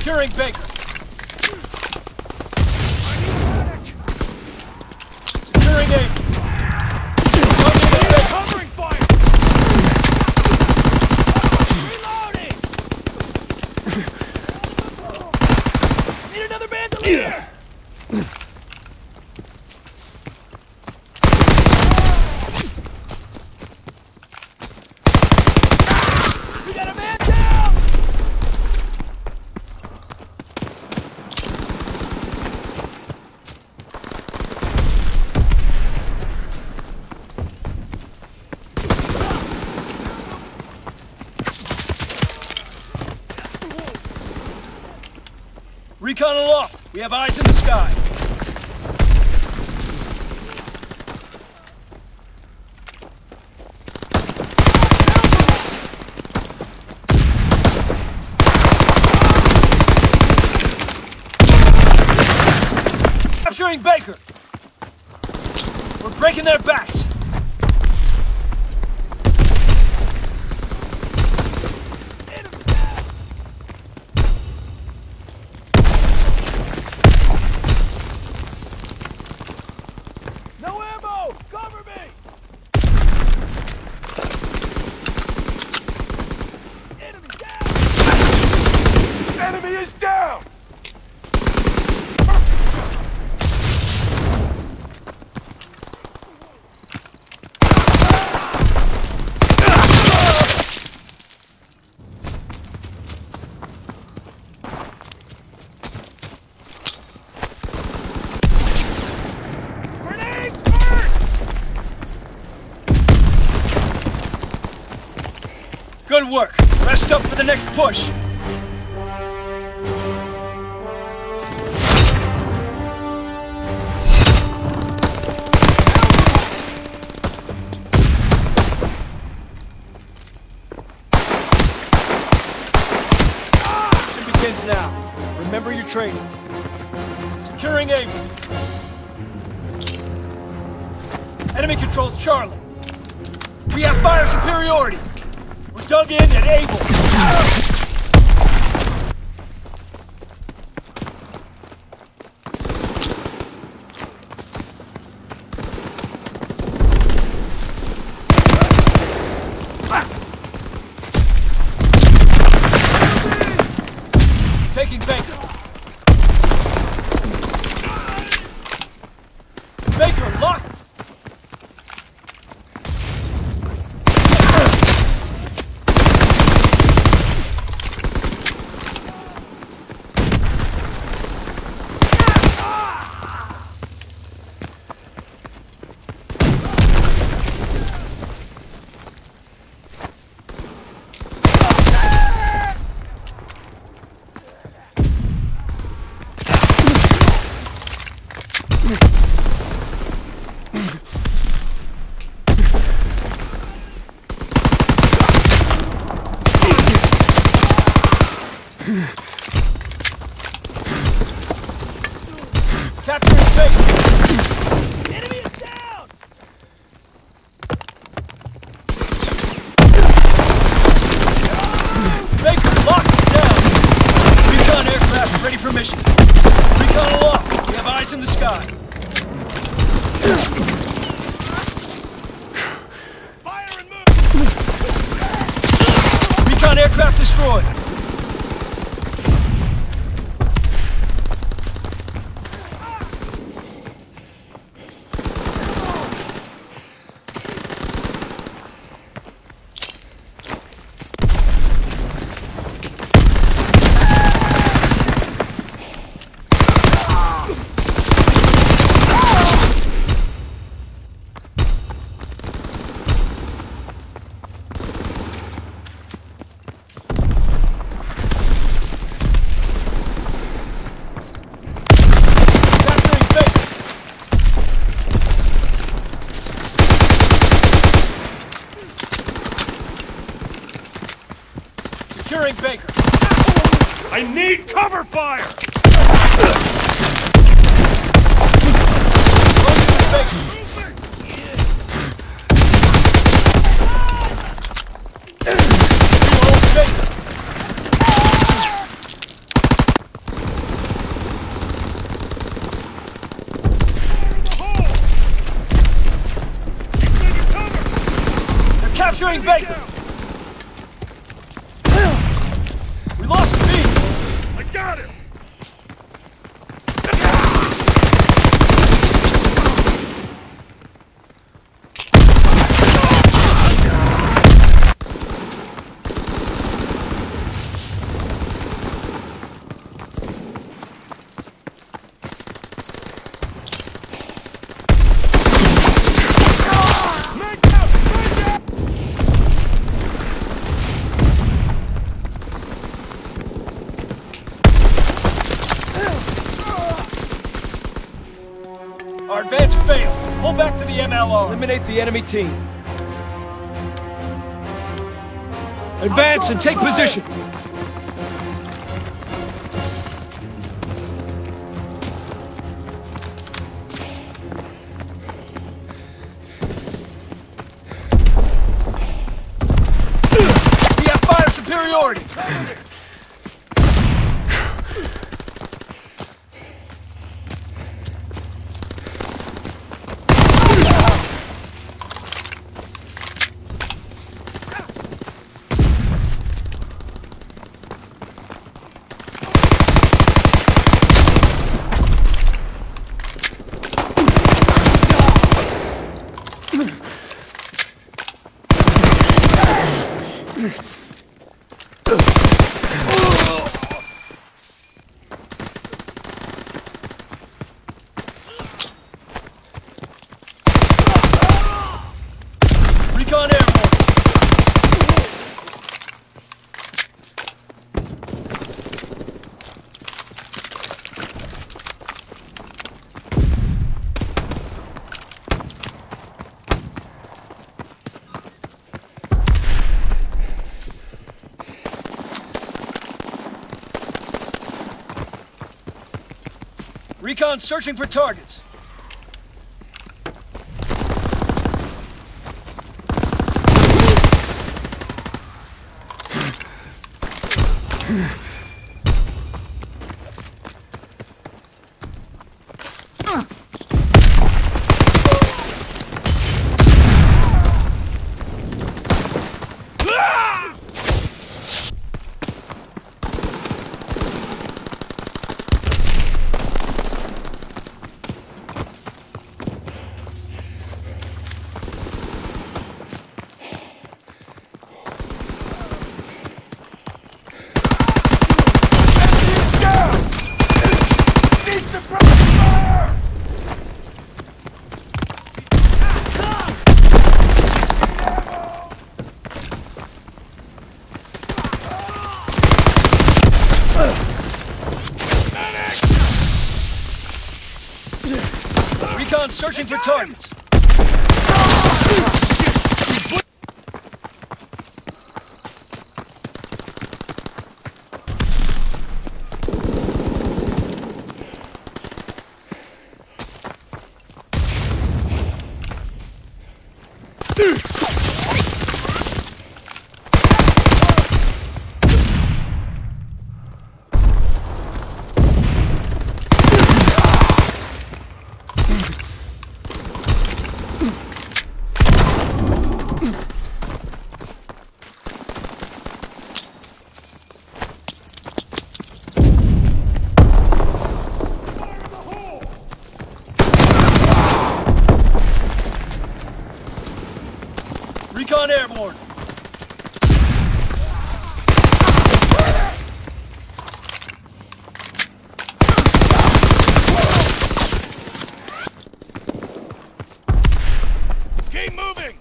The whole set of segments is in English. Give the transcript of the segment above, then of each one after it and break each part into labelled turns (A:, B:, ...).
A: Securing Baker. Securing A.
B: Covering fire! Reloading! Need another bandolier! We got a man down!
A: Recon aloft. We have eyes in the sky. Capturing Baker. We're breaking their backs.
B: No ammo! Cover me! Enemy down! Enemy is down! Grenades first!
A: Good work. Rest up for the next push. Mission begins now. Remember your training. Securing A. Enemy controls Charlie. We have fire superiority. We're dug in and able. Taking Baker. Baker, locked. Capturing Baker.
B: Enemy is down!
A: Baker, locked down. Recon aircraft ready for mission. Recon aloft. We have eyes in the sky.
B: Fire and move!
A: Recon aircraft destroyed. Capturing Baker. Securing Baker.
B: I need cover fire!
A: Closing Baker. Hold Baker. Baker! We lost B!
B: I got him!
A: Our advance failed. Pull back to the MLR.
C: Eliminate the enemy team. Advance and take position.
A: We have fire superiority. Recon airborne. Recon searching for targets. Recon searching for targets. Recon airborne.
B: Keep moving!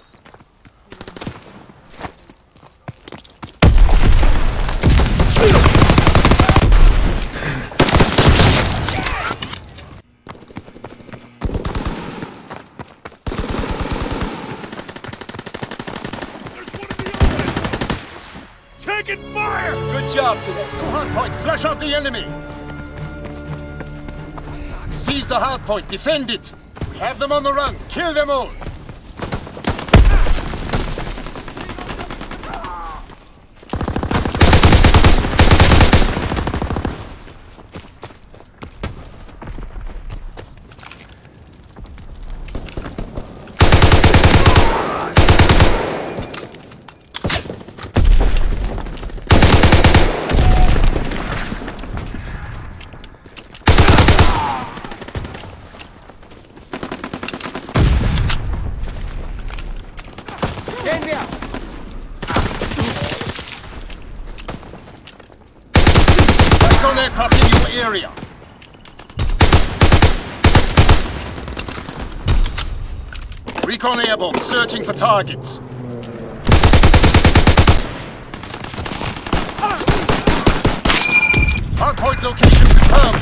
B: Taking fire!
A: Good job today.
D: Hard point, flush out the enemy! Seize the hard point, defend it! We have them on the run, kill them all! aircraft in your area. Recon airborne, searching for targets. Hardpoint location confirmed.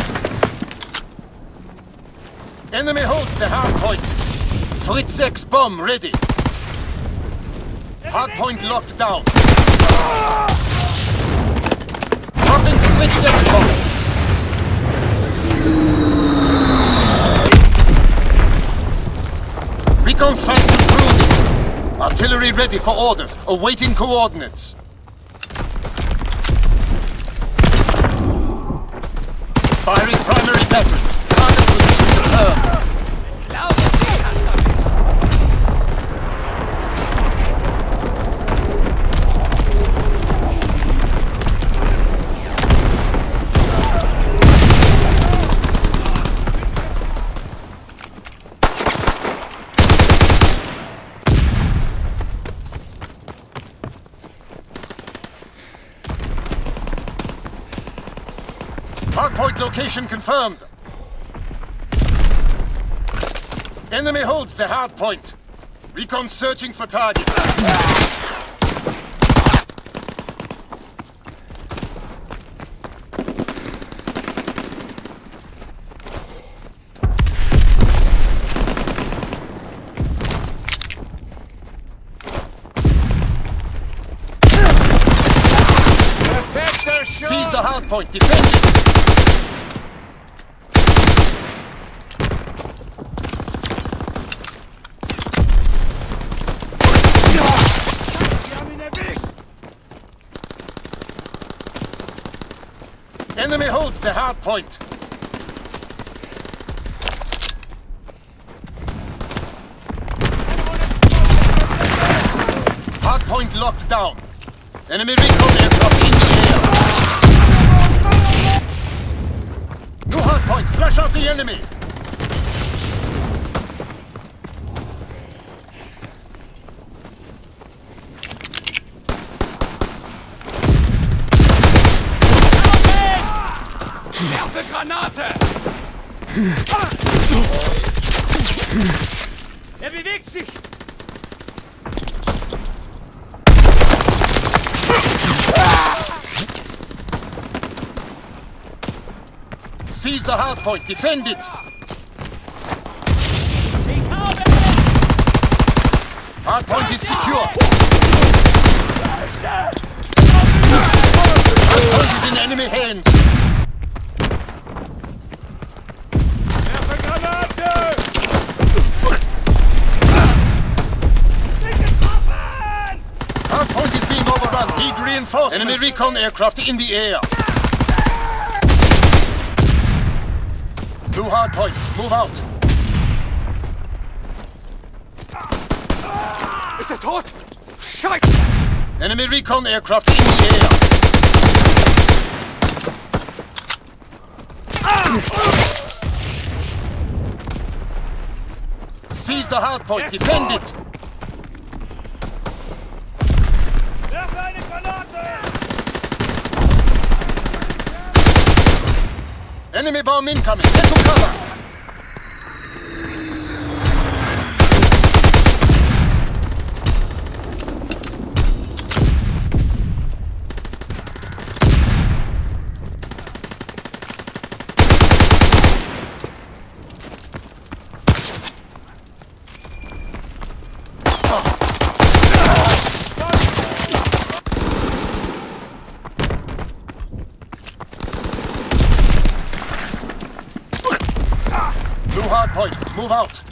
D: Enemy holds the hardpoint. Fritz X bomb ready. Hardpoint locked down. Dropping Fritz X bomb. Recon flank improving. Artillery ready for orders, awaiting coordinates. Firing primary battery. Target position confirmed. Hardpoint location confirmed. Enemy holds the hardpoint. Recon searching for targets. Seize the hardpoint. Defend it. Enemy holds the hard point. Hard point locked down. Enemy recon aircraft in the air. New hard point. Flash out the enemy.
A: Granate! Bewegt sich!
D: Seize the hard point. Defend it. Hard point is secure. Hard point is in enemy hands. Hardpoint is being overrun. Need reinforcements. Enemy recon aircraft in the air. New hardpoint. Move out.
A: Ist er tot? Scheiße!
D: Enemy recon aircraft in the air. Seize the hardpoint. Defend it.
B: Werfe eine Granate!
D: Enemy bomb incoming. Get to cover. New hardpoint. Move out.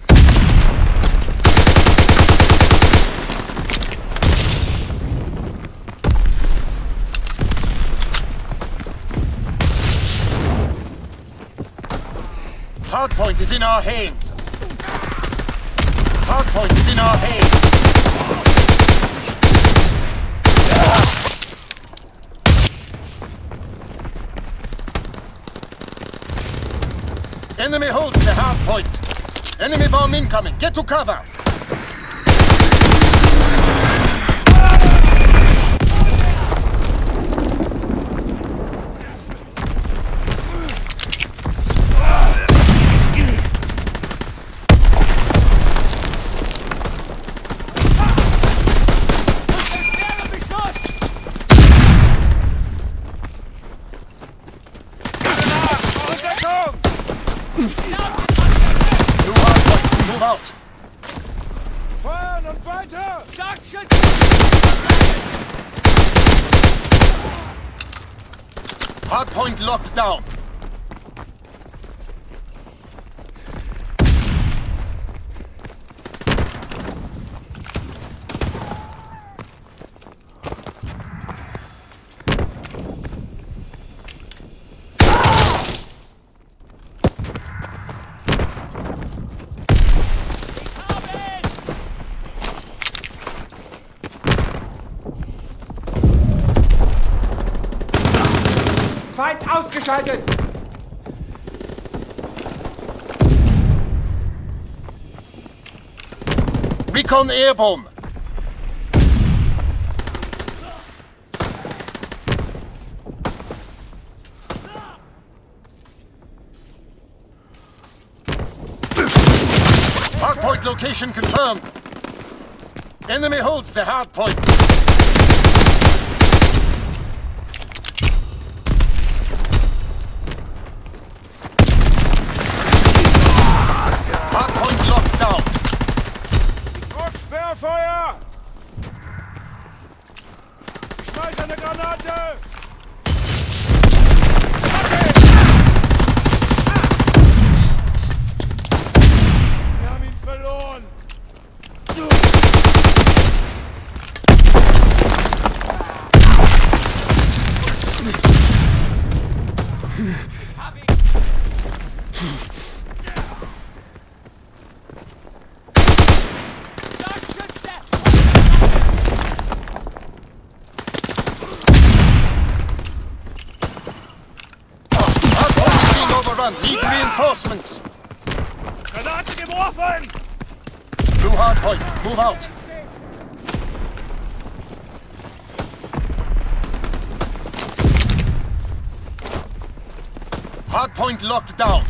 D: Hardpoint is in our hands. Hardpoint is in our hands. Enemy holds the hard point. Enemy bomb incoming. Get to cover. Hardpoint locked down.
E: Feind ausgeschaltet!
D: Recon airborne. Hardpoint location confirmed. Enemy holds the hardpoint. Hardpoint locked down.
B: Sperrfeuer! Ich schmeiß eine Granate! Wir haben ihn verloren!
D: Need reinforcements.
B: Granate geworfen!
D: Blue hardpoint, move out. Hardpoint locked down.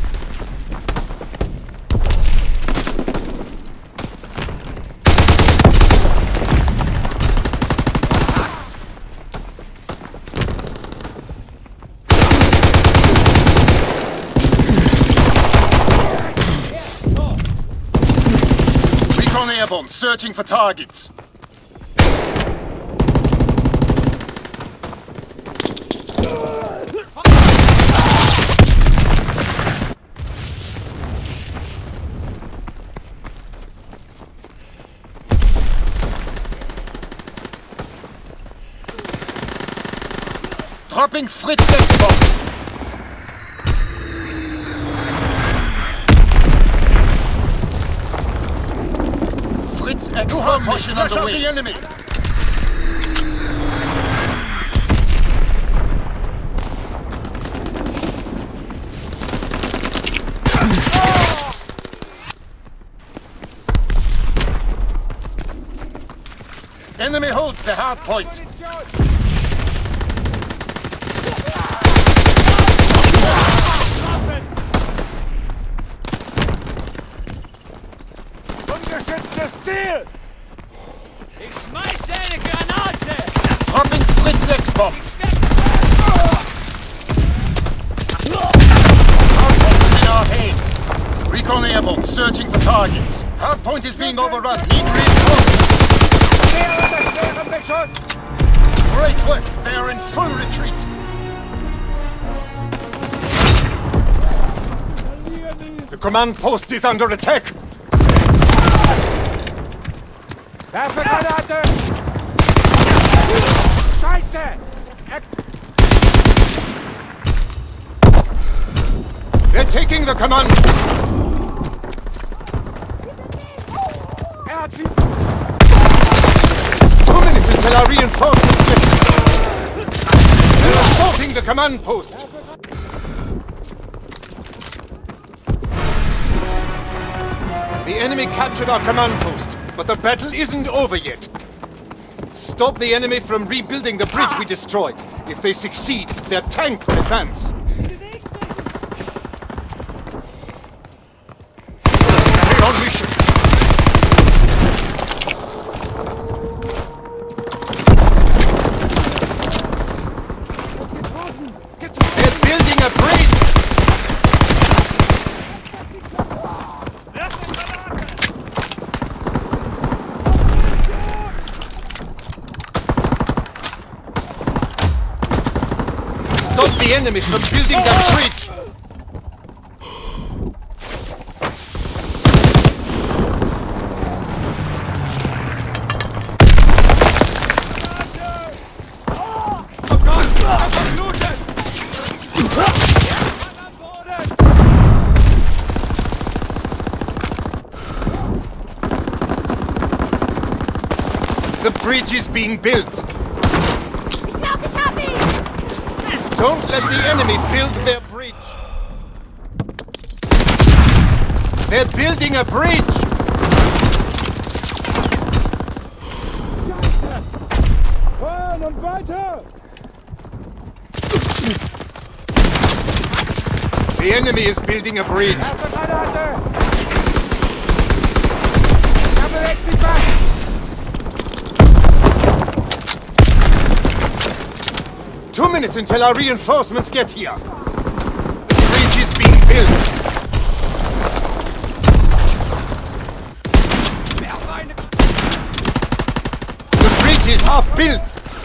D: Recon airborne, searching for targets. Dropping Fritz X-Bomb. Fritz X-Bomb mission underway. The enemy. Enemy holds the hard point.
B: Ungeschütztes Ziel!
A: Ich schmeiße eine Granate!
D: Dropping Fritz X-Bomb. Hardpoint is in our hands. Recon airborne, searching for targets. Hardpoint is being overrun. Need reinforcements. Great work. They are in full retreat. The command post is under attack.
E: Werfe Granate! Scheiße!
D: They're taking the command.
E: Er hat
D: 2 minutes until our reinforcements get. They're assaulting the command post. The enemy captured our command post, but the battle isn't over yet. Stop the enemy from rebuilding the bridge we destroyed. If they succeed, their tank will advance. We're on mission. They're building a bridge! Stop the enemy from building that bridge! The bridge is being built! Don't let the enemy build their bridge! They're building a bridge!
B: Fahren und weiter!
D: The enemy is building a bridge!
E: Erste Granate! Da bewegt sich was!
D: 2 minutes until our reinforcements get here! The bridge is being built! The bridge is half built!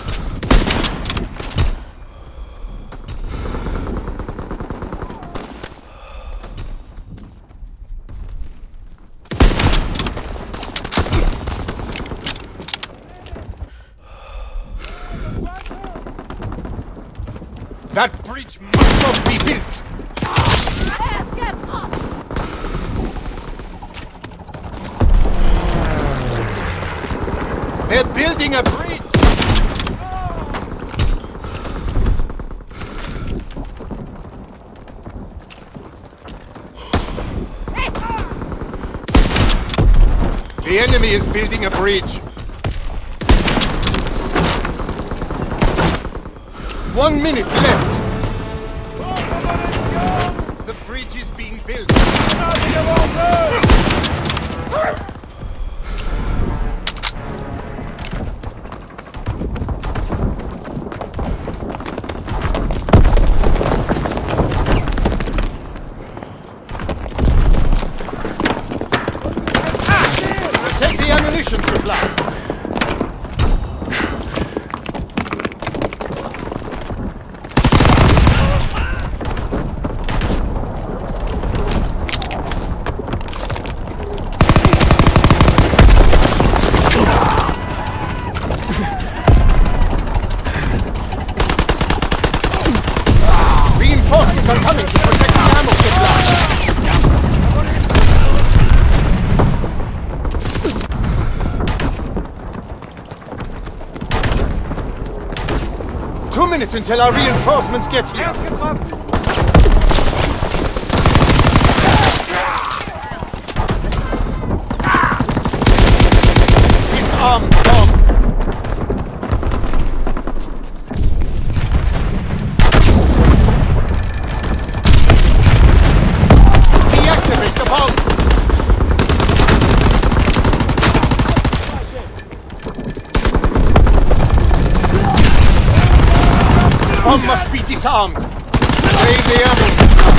D: That bridge must not be built! They're building a bridge! The enemy is building a bridge! 1 minute left! The bridge is being built! Take the ammunition supply! 2 minutes until our reinforcements get here. Disarm bomb. Deactivate the bomb. Bomb must be disarmed. Save the ammo supply.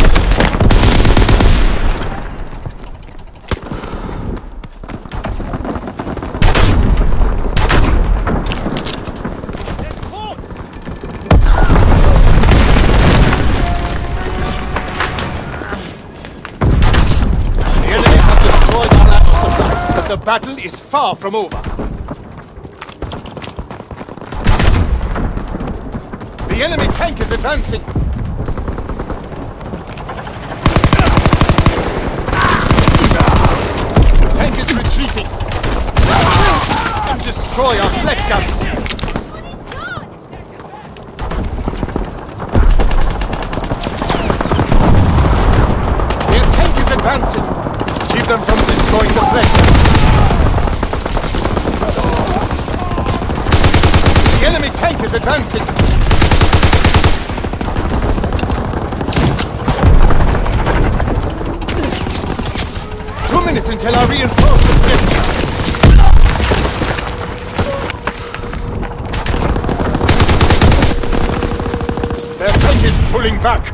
D: The enemy have destroyed our ammo supply, but the battle is far from over. The enemy tank is advancing! The tank is retreating! And destroy our flak guns! Their tank is advancing! Keep them from destroying the flak guns! The enemy tank is advancing! 2 minutes until our reinforcements get here. Their tank is pulling back.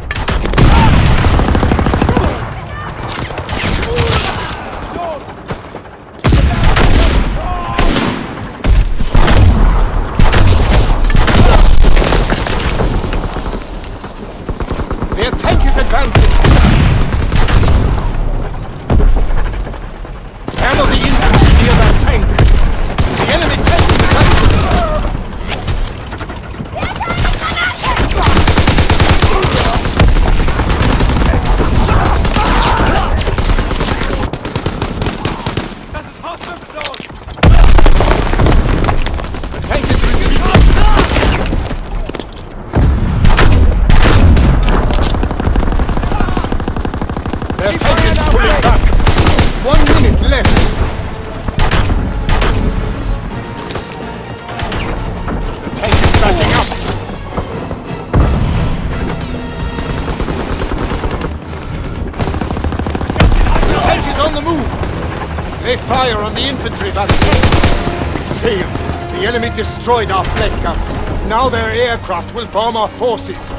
D: They fire on the infantry battery. We failed. The enemy destroyed our flak guns. Now their aircraft will bomb our forces.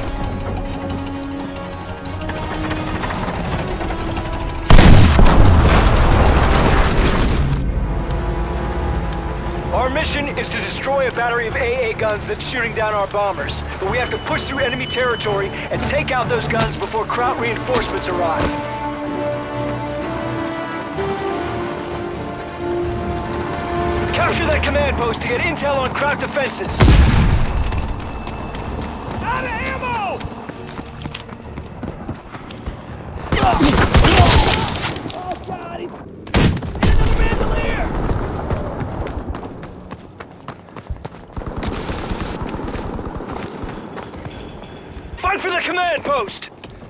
A: Our mission is to destroy a battery of AA guns that's shooting down our bombers. But we have to push through enemy territory and take out those guns before Kraut reinforcements arrive. Capture that command post to get intel on Kraut defenses. Out of ammo! Oh God! He's another bandolier! Fight for the command post!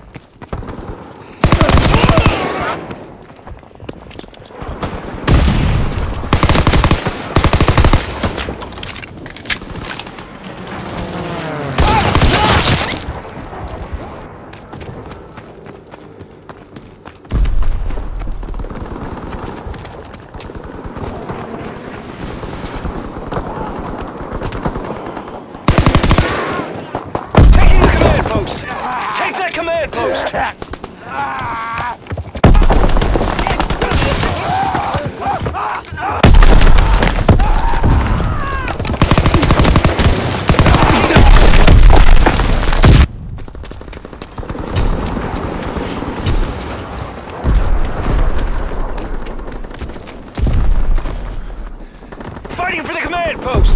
A: Fighting for the command post!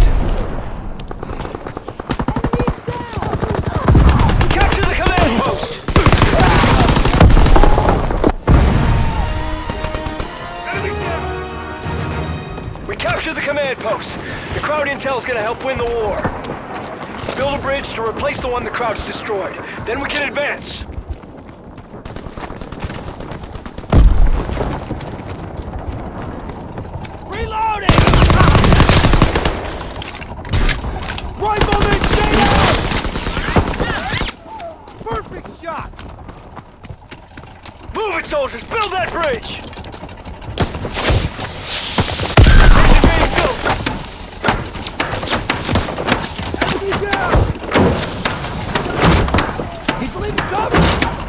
A: Capture the command post! We captured the command post. The Kraut intel is gonna help win the war. Build a bridge to replace the one the Kraut's destroyed. Then we can advance. Reloading!
B: Rifleman, stay out!
A: Perfect shot! Move it, soldiers! Build that bridge! Bridge is being built!
B: Enemy down! He's leaving cover!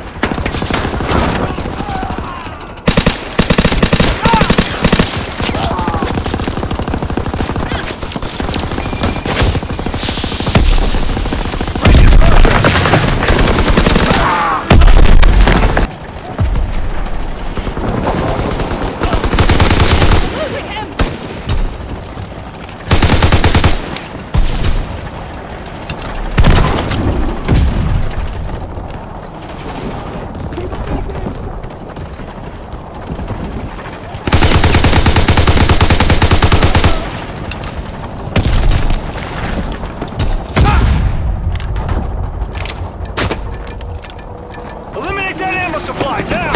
A: Supply now!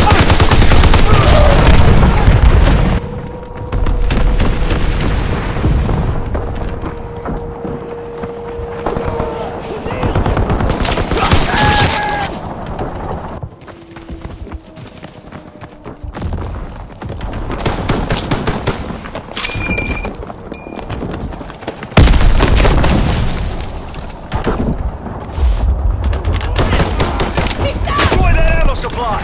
A: Destroy that ammo supply!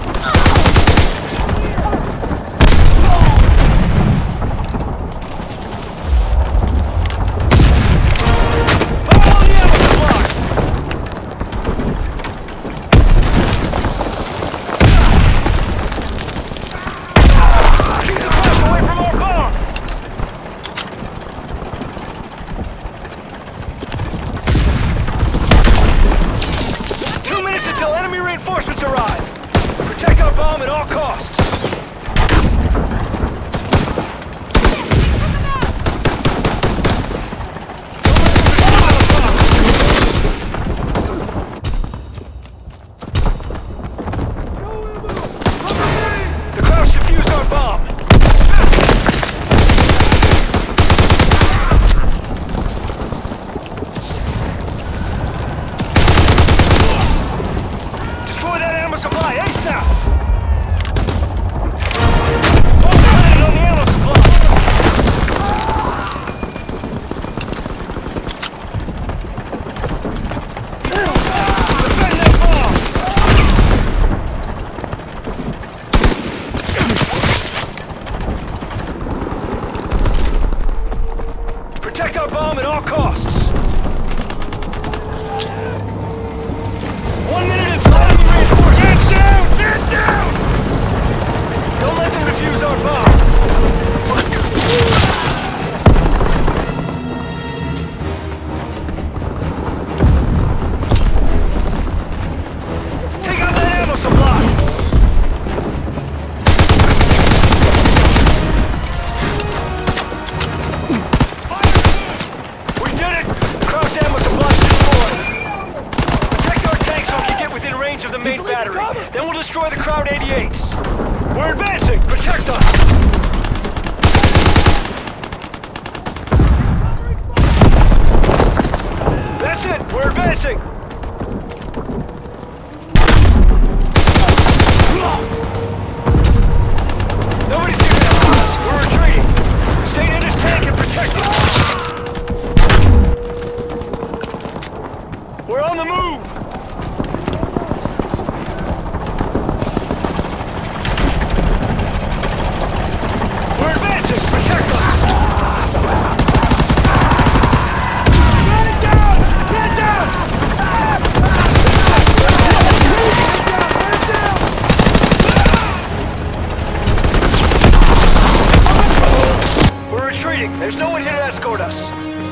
A: Until enemy reinforcements arrive! Protect our bomb at all costs! The Krauts defused our bomb! Destroy that ammo supply ASAP! destroy the Kraut 88s. We're advancing! Protect us! That's it! We're advancing! Nobody's here to help us! We're retreating! Stay near this tank and protect it! We're on the move! We're advancing! Protect us! There's no one here to escort us.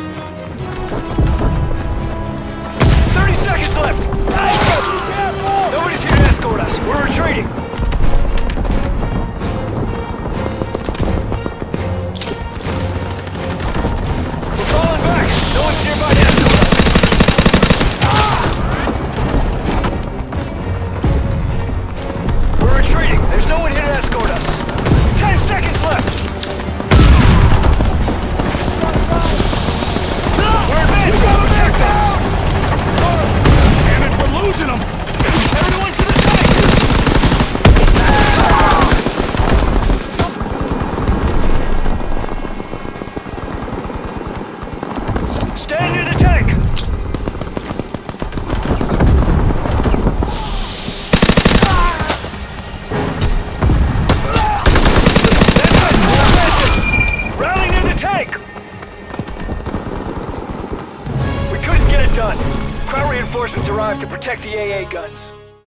A: 30 seconds left. Nobody's here to escort us. We're retreating. We're falling back. No one's nearby to escort us. We're retreating. There's no one here to escort us. 10 seconds left. We're advancing! Protect us!
C: Damn it, we're losing them!
A: Everyone to the tank! Stand near the tank! Rally near the tank! Done. Kraut reinforcements arrived to protect the AA guns.